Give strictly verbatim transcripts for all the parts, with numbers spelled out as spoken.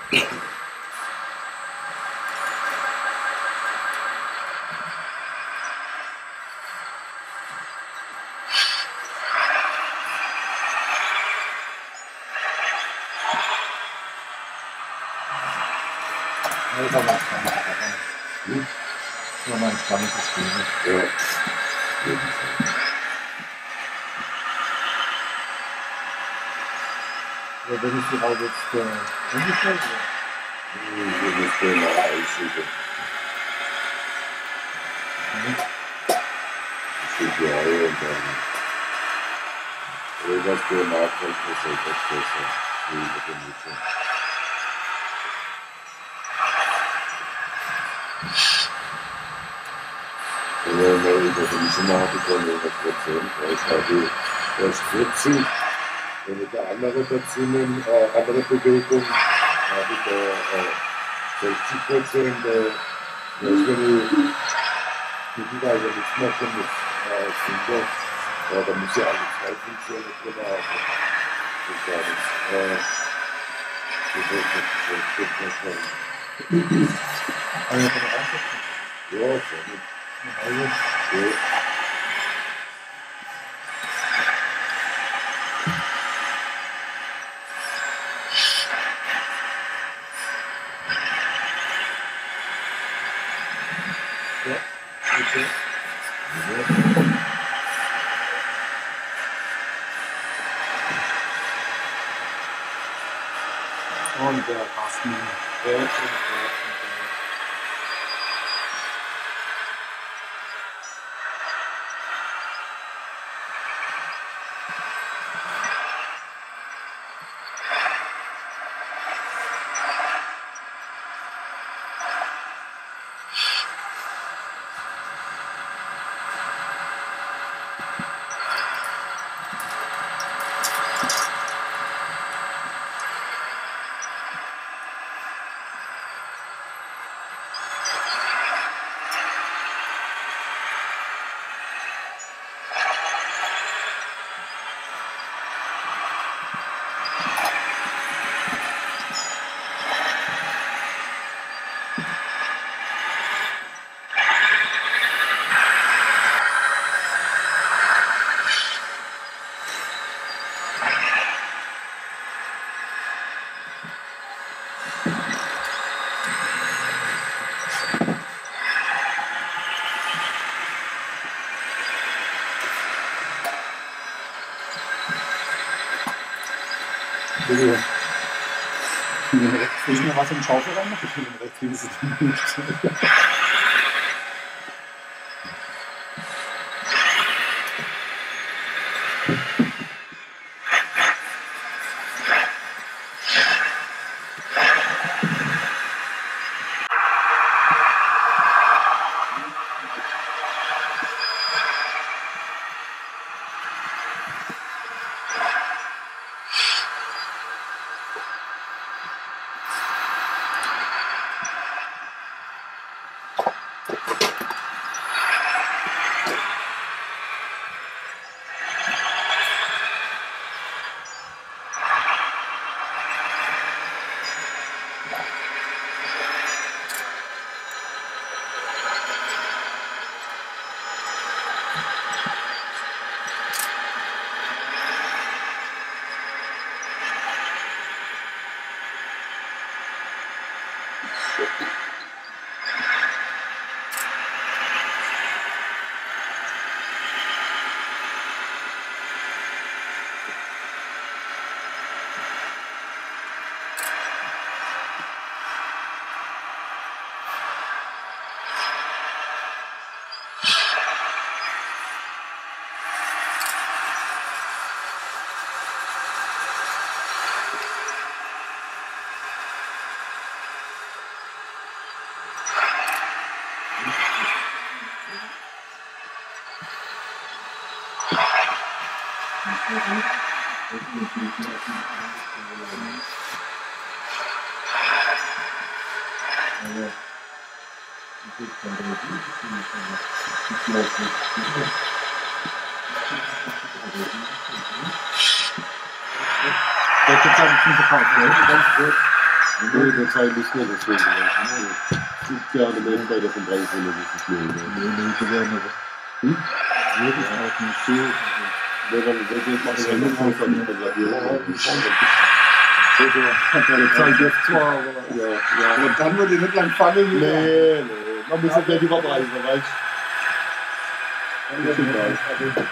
Das war mal spannend. Hm? Das war mal ein spannendes Spiel. Ja. Oder wenn ich die Haube jetzt äh, umgestellt oder? Wir müssen mal einsiegen. Das sind die Haie und dann irgendwas der Nachteil ist etwas besser wie über den Mitte. Wenn wir mal über den Mitte machen können, hundert Prozent, weil ich habe erst vierzig. Wenn ich eine andere Beziehung, äh, andere Bewegung habe ich da äh, sechzig Prozent. Äh, das wenn ich mittlerweile nichts mehr von mit äh, Kinder, ja, da muss ja alle zwei Funktionen drin haben. Das war nichts. Äh, das wird nicht so gut. Eine von der Aussetzung? Ja, schon. Eine halbe? Ja. Okay. Und der Carsten hört und hört und hört. Also, rechts ist noch was im Schaufel rein, ich will rechts links ist nicht. Der gibt es nicht verkauft, ne? Ganz kurz. Nee, der Teil ist nicht deswegen. Es gibt gerne mehr bei der von drei Wolle, das ist nicht. Nee, nee, die werden aber. Hm? Nee, das ist auch nicht viel. Wenn man das jetzt macht, dann ist es nicht von der Der Zeit jetzt zwar, aber. Ja, ja. Aber dann würde ich nicht lang fangen. Nee, nee. Man muss es nicht übertreiben, weißt du? Das ist egal.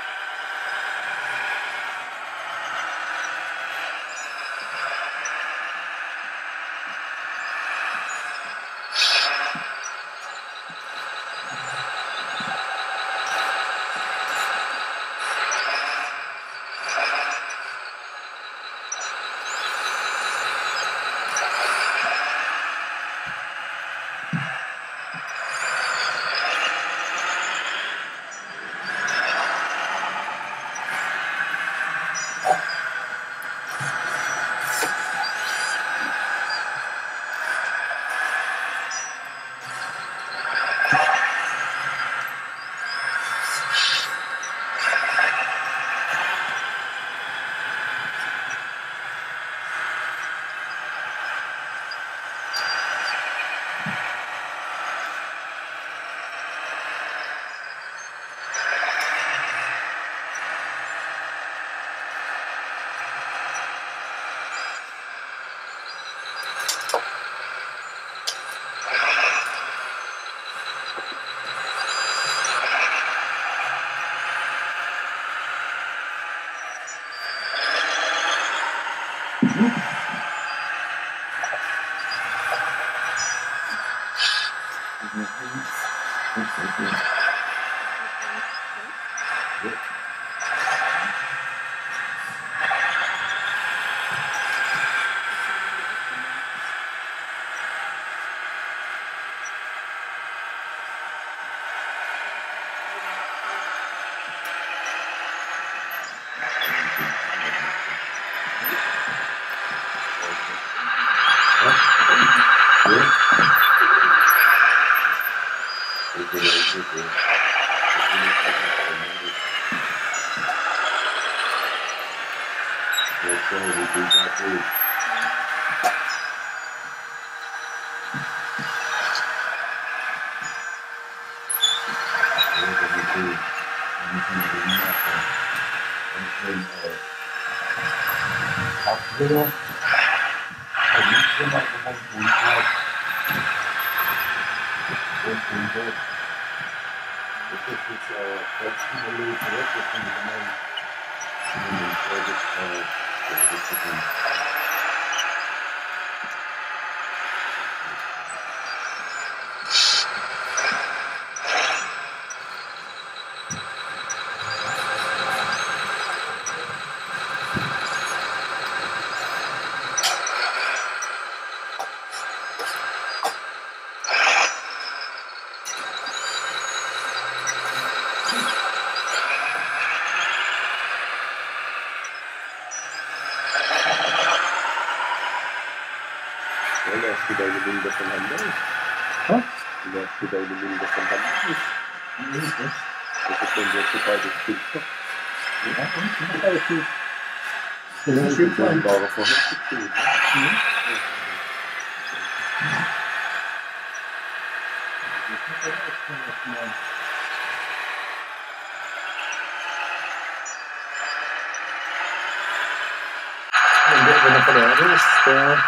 Wenn er von der Erde ist, der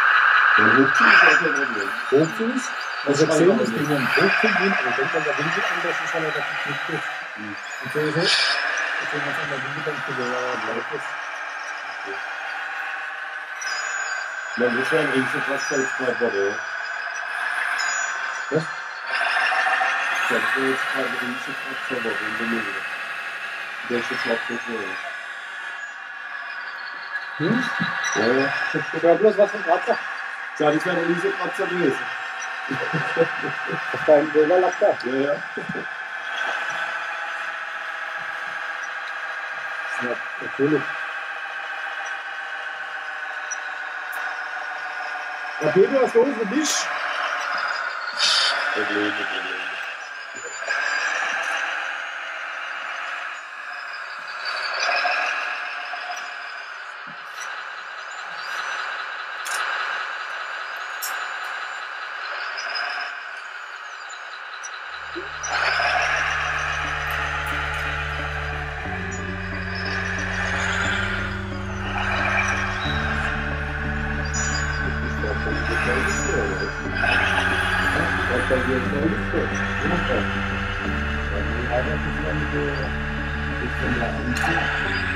Der Hochzug ist auch kein Problem. Hochfuß, also gesehen ist gegen einen Hochfuß hin, aber denkt man, der Winkel anders ist, weil er das nicht trifft. Und so ist es. Deswegen hat man der Winkel dann für der Lauf ist. Man muss ja ein Riesenplatz jetzt gerade war, Was? ich glaube, das ist gerade ein Riesenplatz war in der Mitte. Der ist jetzt noch nicht mehr. Hm? Ja, ja. Ich war bloß was von Kratzer. Ja, das wäre ein Riesenplatz gewesen. Auf deinem Bilder lag da. Ja, ja. Ja, natürlich. Ja, Peter, was ist los für dich? Probleme, Probleme. Was bei dir so ist, ja. Dann arbeitest du ja mit der, mit der